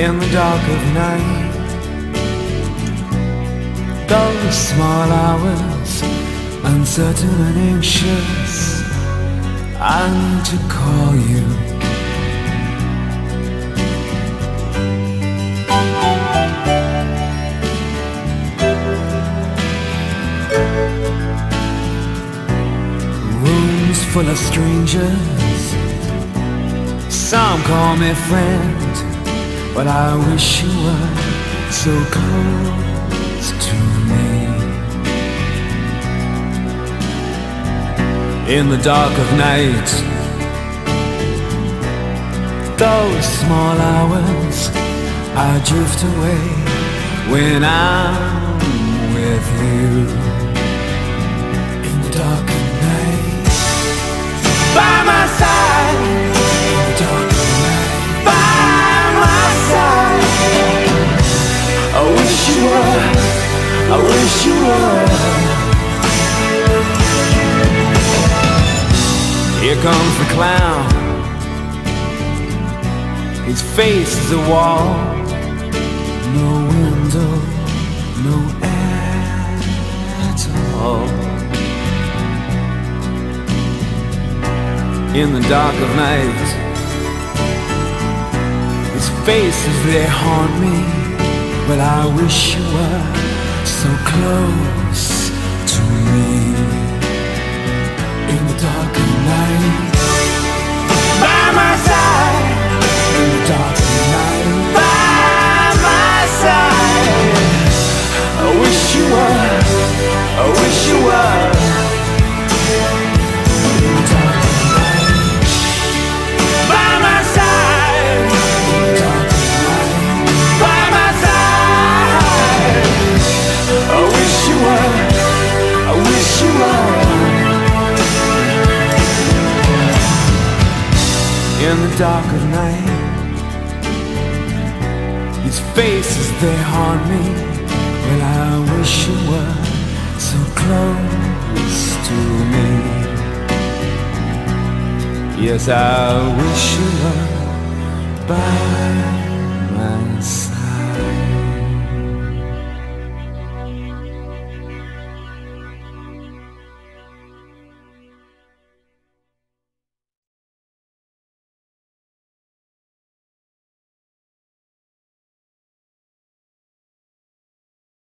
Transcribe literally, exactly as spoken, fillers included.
in the dark of night. Those small hours, uncertain and anxious, I need to call you. Rooms full of strangers, some call me friend, but I wish you were so close to me. In the dark of night, those small hours, I drift away when I'm with you. In the dark of night, by my side. In the dark of night, by my side. I wish you were, I wish you were. Here comes the clown, his face is a wall, no window, no air at all. In the dark of night, his faces, they haunt me, but I wish you were so close to me. In the dark of night, by my side. In the dark of night, by my side. I wish you were, I wish you were. In the dark of night, by my side. In the dark of night, by my side. I wish you were, I wish you were. In the dark of night, his faces, they haunt me, well, I wish you were so close to me. Yes, I wish you were by my side.